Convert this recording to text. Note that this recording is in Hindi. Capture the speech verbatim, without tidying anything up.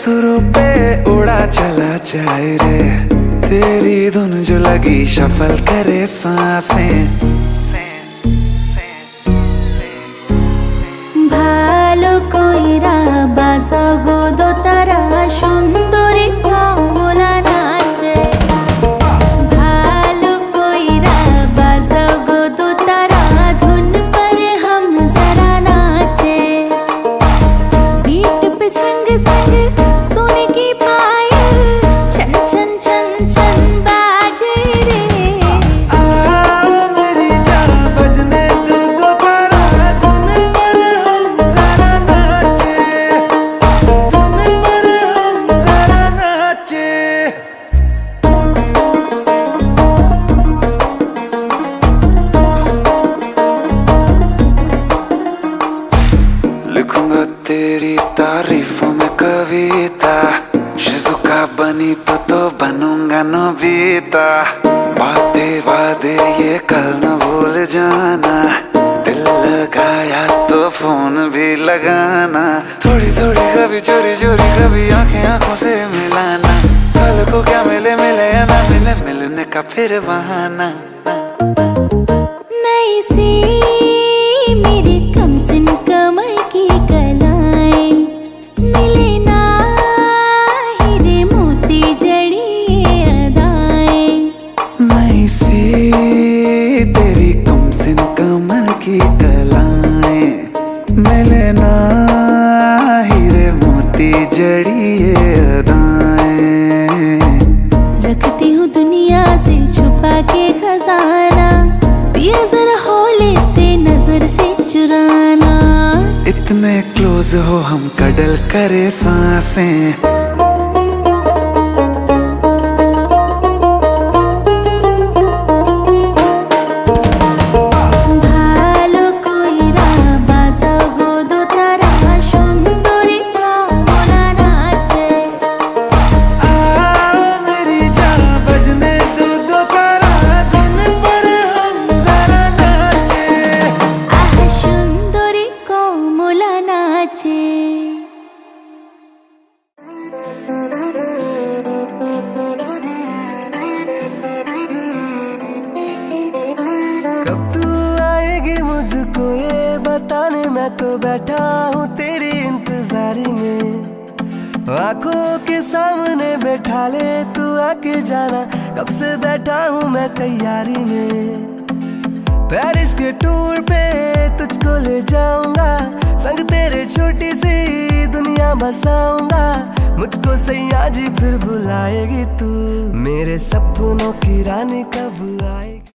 सुरों पे उड़ा चला जाए रे, तेरी धुन जो लगी शफल करे सांसें। ভালো কইরা বাজাগো দোতারা সুন্দরী কমলা নাচে। ভালো কইরা বাজাগো দোতারা धुन पर हम जरा नाचे। बीट पे संग संग सोने की पायल छन छन छन छन बाजे रे। आ मेरी जान बजने दे दोबारा, धुन पर हम जरा नाचे, धुन पर हम जरा नाचे। लिखूंगा तेरी तारीफों में कविता, शिजुका बनी तो तो बनूंगा नोबिता। बातें वादे ये कल न भूल जाना, दिल लगाया तो फोन भी लगाना। थोड़ी थोड़ी कभी चोरी चोरी कभी आंखें आंखों से मिलाना। कल को क्या मिले मिले या ना मिले, मिलने का फिर बहाना। नई सी मेरी कमसिन कमर की कलाएं, मिले ना हीरे मोती जड़ी अदाएं। नई सी तेरी कमसिन कमर की कलाएं, मिले ना हीरे मोती जड़ी ये अदाएं। रखती हूँ दुनिया से छुपा के खजाना, पिया जरा हौले से नजर से चुराना। इतने क्लोज हो हम कडल करे सांसें। ভালো কইরা বাজাগো দোতারা সুন্দরী কমলা নাচে। आ मेरी जान बजने दो दोबारा, धुन पर हम जरा नाचे। আহ সুন্দরী কমলা নাচে। कब तू आएगी मुझको ये बताने, मैं तो बैठा हूँ तेरी इंतजारी में। आंखों के सामने बैठा ले तू आके जाना, कब से बैठा हूँ मैं तैयारी में। पेरिस के टूर पे तुझको ले जाऊंगा, संग तेरे छोटी सी दुनिया बसाऊंगा। मुझको सैया जी फिर बुलाएगी तू, मेरे सपनों की रानी कब आएगी।